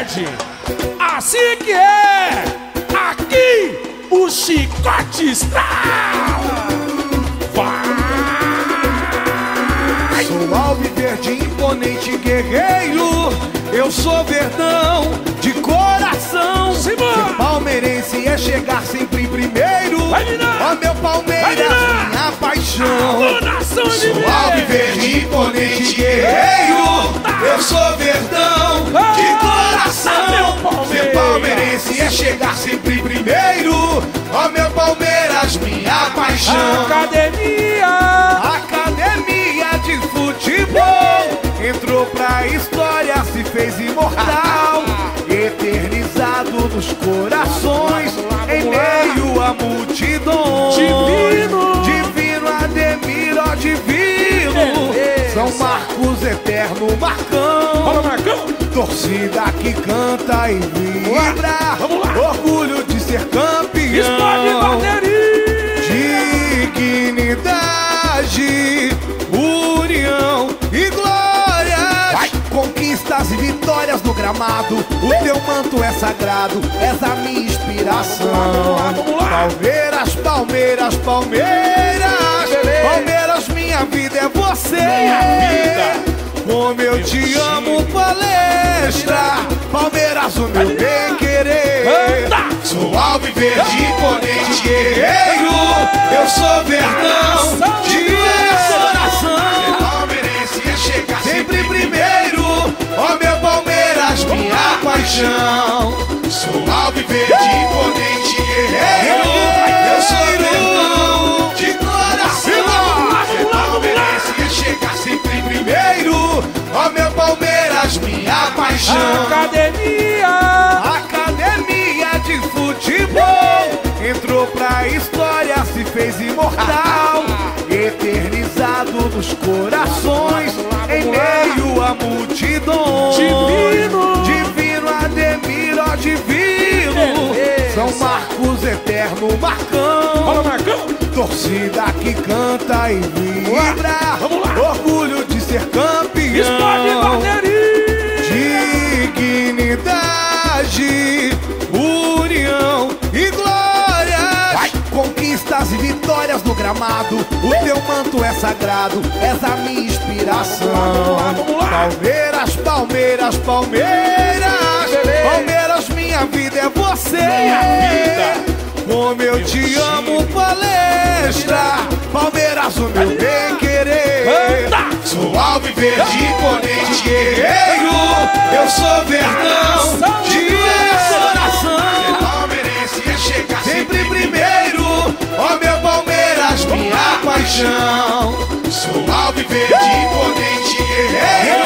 Alviverde. Assim que é. Aqui o chicote estrala. Vai. Sou Alviverde, imponente guerreiro. Eu sou verdão de coração. Ser palmeirense é chegar sempre primeiro. Ó meu Palmeiras, minha paixão. Sou Alviverde, imponente guerreiro. Eu sou verdão de coração. Ser palmeirense é chegar sempre primeiro. Ó meu Palmeiras, minha paixão. Academia de futebol. Entrou pra história, se fez imortal. Eternizado nos corações, em meio a multidões. Divino Ademir, ó divino. São Marcos, eterno Marcão. Torcida que canta e vibra. Orgulho de ser campeão. Dignidade, união e glórias. Conquistas e vitórias no gramado. O teu manto é sagrado, és a minha inspiração. Palmeiras, Palmeiras, Palmeiras. Palmeiras, minha vida é você. Como eu te amo, palestra. Palmeiras, o meu bem querer. Sou Alviverde, imponente guerreiro. Eu sou verdão de coração. Palmeirense é chegar sempre primeiro. Ó meu Palmeiras, minha paixão. Sou Alviverde, imponente guerreiro. Eu sou verdão de coração. Palmeirense é chegar sempre primeiro. Ó meu Palmeiras, minha paixão. Academia de futebol. Entrou pra história, se fez imortal. Eternizado nos corações, em meio a multidões. Divino Ademir, ó divino. São Marcos, eterno Marcão. Torcida que canta e vibra. Orgulho de ser campeão. Dignidade, união e glórias. Conquistas e vitórias no gramado. O teu manto é sagrado, és a minha inspiração. Palmeiras, Palmeiras, Palmeiras. Palmeiras, minha vida é você. Como eu te amo, palestra. Palmeiras, o meu bem querer. Sou Alviverde, imponente guerreiro. Eu sou verdão de coração. Palmeirense é chegar sempre primeiro. Ó meu Palmeiras, minha paixão. Sou Alviverde, imponente guerreiro.